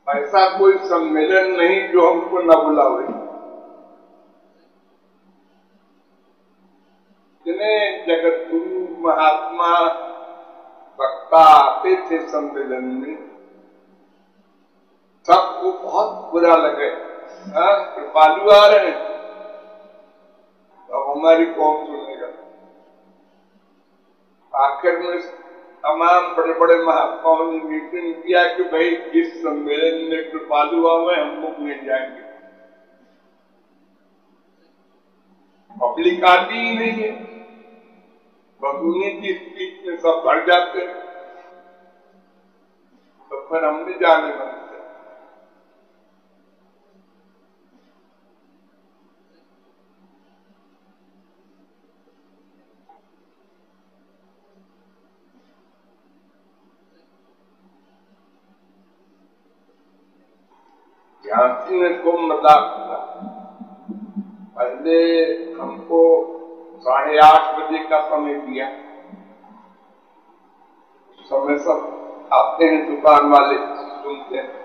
ऐसा कोई सम्मेलन नहीं जो हमको न बुलावे। जितने जगत गुरु महात्मा वक्ता आते थे सम्मेलन में, सबको बहुत बुरा लगे। कृपालु आ रहे हैं, अब हमारी कौन सुनेगा। आखिर में तमाम बड़े बड़े महात्माओं ने मीटिंग किया कि भाई जिस सम्मेलन में कृपालु आवे हम लोग नहीं जाएंगे। पब्लिक आती ही नहीं है, बगुनी की स्पीच में सब बढ़ जाते हैं, तो फिर हमने जाने बनते। झांसी में खूब मजाक था। पहले हमको 8:30 बजे का समय दिया। समय सब आते हैं दुकान वाले, सुनते हैं।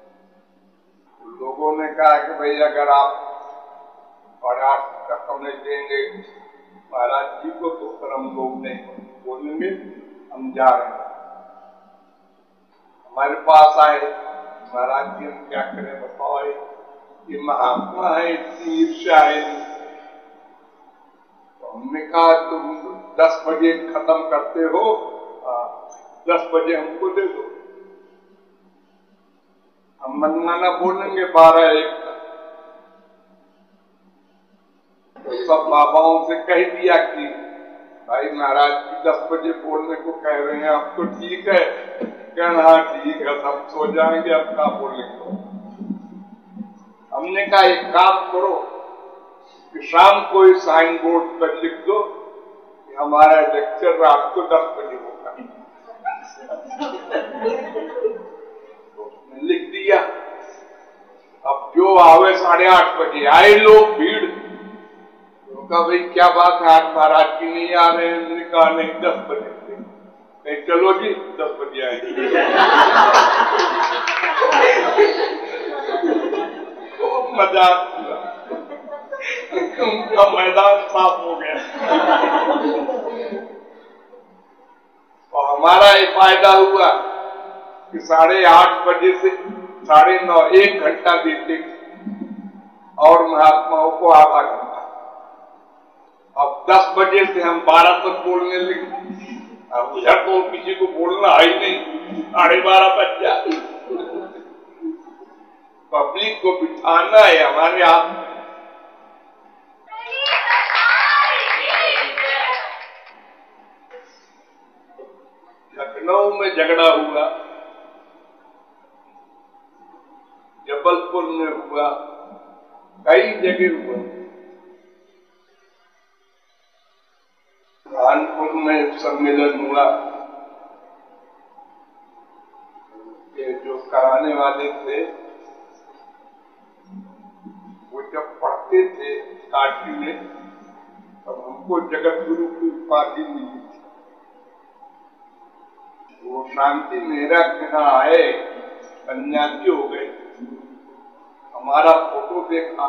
लोगों ने कहा कि भाई अगर आप 8:30 का समय देंगे महाराज जी को तो फिर हम लोग नहीं बोलेंगे, हम जा रहे हैं। हमारे पास आए, महाराज जी हम क्या करें बताओ, ये महात्मा है, इतनी ईर्ष्या है। तो हमने कहा तुम 10 बजे खत्म करते हो, 10 बजे हमको दे दो, हम मनमाना बोलेंगे 12-1 तक। तो सब बाबाओं से कह दिया कि भाई महाराज जी 10 बजे बोलने को कह रहे हैं, अब तो ठीक है। कहना हाँ ठीक है, सब सो जाएंगे, अब क्या बोलेंगे। हमने कहा एक काम करो कि शाम को इस साइन बोर्ड पर लिख दो कि हमारा लेक्चर रात को 10 बजे होगा। तो लिख दिया। अब जो आवे 8:30 बजे आए लोग, भीड़। तो कहा भाई क्या बात है, आज महाराज जी नहीं आ रहे हैं। हमने कहा नहीं 10 बजे। चलो जी 10 बजे आएंगे। मजाक हुआ, उनका मैदान साफ हो गया। और हमारा ये फायदा हुआ कि 8:30 बजे से 9:30 1 घंटा देते और महात्माओं को आधा घंटा। अब 10 बजे से हम 12 तक बोलने लगे। अब उधर तो किसी को बोलना है ही नहीं, 12:30 बज जाते। पब्लिक को बिठाना है हमारे हाथ में। लखनऊ में झगड़ा हुआ, जबलपुर में हुआ, कई जगह हुआ। कानपुर में सम्मेलन हुआ। ये जो कराने वाले थे वो जब पढ़ते थे काशी में, तब हमको जगत गुरु की उपाधि मिली थी। वो शांति मेरा बिना आए सन्यासी हो गए। हमारा फोटो देखा,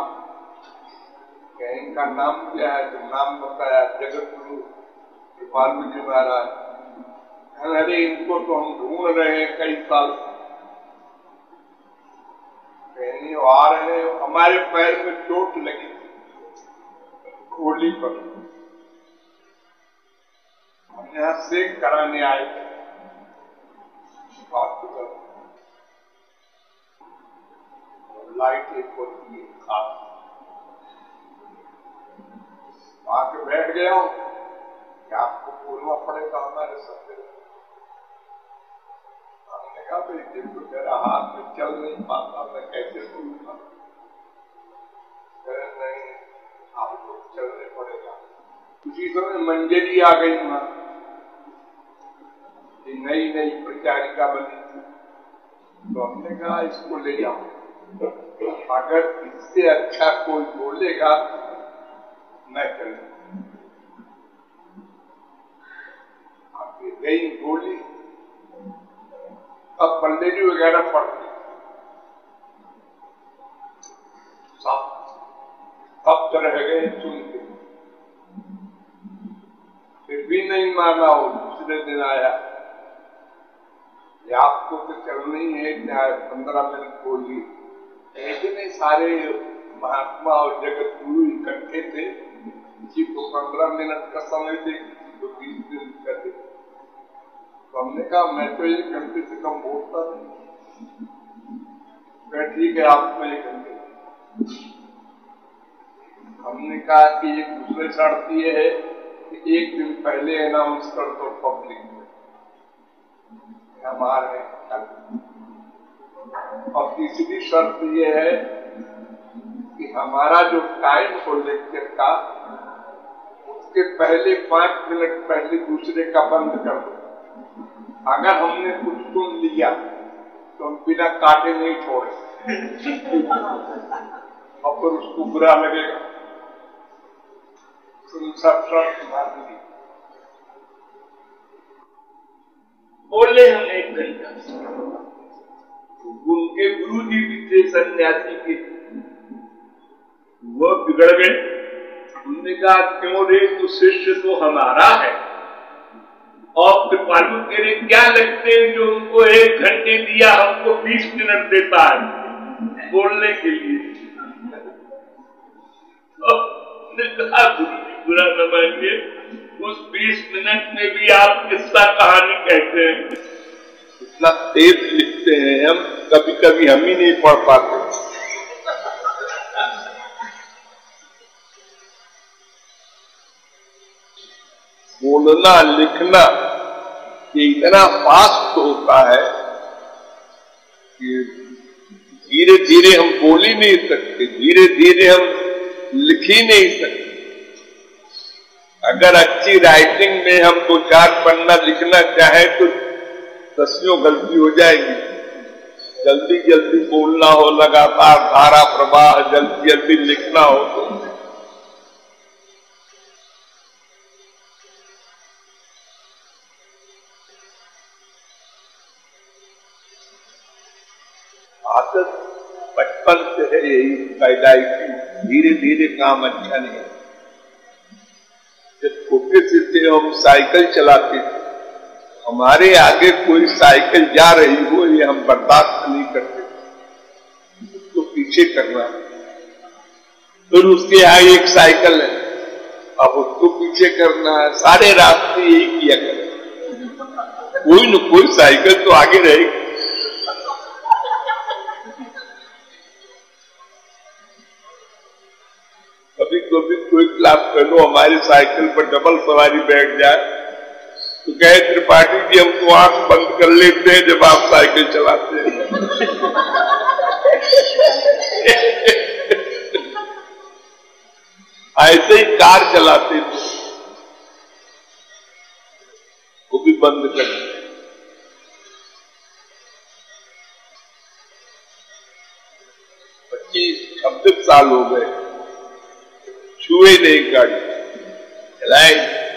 इनका नाम क्या है, जो नाम बताया जगत गुरु कृपालु जी महाराज। अरे इनको तो हम ढूंढ रहे हैं कई साल से, आ रहे हैं। हमारे पैर में चोट लगी खोली पर, हम यहाँ सेक कराने आए थे हॉस्पिटल। लाइट एक होती है खास, आके बैठ गया हूँ कि आपको बोलना पड़ेगा हमारे सबसे। हमने कहा भाई जिनको मेरा हाथ में चल नहीं पाता, मैं कैसे बोलूंगा। नहीं, आपको चलने पड़ेगा। उसी समय मंजरी आ गई वहां, नई नई प्रचारिका बनी थी। तो हमने कहा इसको ले जाओ, अगर इससे अच्छा कोई बोलेगा मैं चलूंगा। गई बोली, अब बंदेरी वगैरह पड़ती, रह गए सुन के, फिर भी नहीं माना। और दूसरे दिन आया, ये आपको तो चलना ही है, क्या 15 मिनट बोलिए। इतने सारे महात्मा और जगत गुरु इकट्ठे थे, किसी को 15 मिनट का समय दे, किसी को 20 मिनट का दे। तो हमने कहा मैं तो 1 घंटे से कम बोलता नहीं। ठीक है, आपको 1 घंटे। हमने कहा कि एक दूसरे शर्त ये है कि 1 दिन पहले अनाउंस कर दो पब्लिक में हमारे। और तीसरी शर्त ये है कि हमारा जो टाइम हो लेक्चर का, उसके पहले 5 मिनट पहले दूसरे का बंद कर दो। अगर हमने कुछ सुन लिया तो हम बिना काटे नहीं छोड़े और फिर उसको बुरा लगेगा। सब शर्त मान ली। बोले हम 1 घंटा। उनके गुरु जी भी थे सन्यासी के, वो बिगड़ गए। उन्होंने कहा क्यों रे, तू शिष्य तो हमारा है और कृपालु तेरे क्या लगते हैं जो उनको 1 घंटे दिया, हमको 20 मिनट देता है बोलने के लिए। तो कहा गुरु जी बुरा न मानिए, उस 20 मिनट में भी आप किस्सा कहानी कहते हैं। इतना तेज लिखते हैं हम, कभी कभी हम ही नहीं पढ़ पाते। बोलना लिखना ये इतना फास्ट होता है कि धीरे धीरे हम बोल ही नहीं सकते, धीरे धीरे हम लिख ही नहीं सकते। अगर अच्छी राइटिंग में हम 2-4 पन्ना लिखना चाहे तो 10 गलती हो जाएगी। जल्दी जल्दी बोलना हो, लगातार धारा प्रवाह, जल्दी जल्दी लिखना हो तो आदत बचपन से है यही पैदाइशी, धीरे धीरे काम अच्छा नहीं है। जब छोटे से थे हम साइकिल चलाते थे, हमारे आगे कोई साइकिल जा रही हो ये हम बर्दाश्त नहीं करते, उसको पीछे करना। फिर उसके आगे एक साइकिल है, अब उसको पीछे करना है। सारे रास्ते यही किया करें, कोई न कोई साइकिल तो आगे रहेगी। कभी कभी कोई क्लास फेलो हमारी साइकिल पर डबल सवारी बैठ जाए तो कहे त्रिपाठी जी हम तो आंख बंद कर लेते हैं जब आप साइकिल चलाते हैं। ऐसे ही कार चलाते थे, वो भी बंद कर दिया। 25-26 साल हो गए, छुए नहीं गाड़ी चलाई।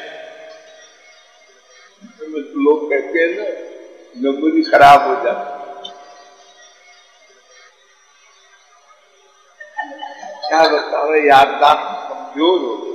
तो लोग कहते हैं ना मेमोरी खराब हो जाती। क्या बताओ, याददाश्त कमजोर हो गई।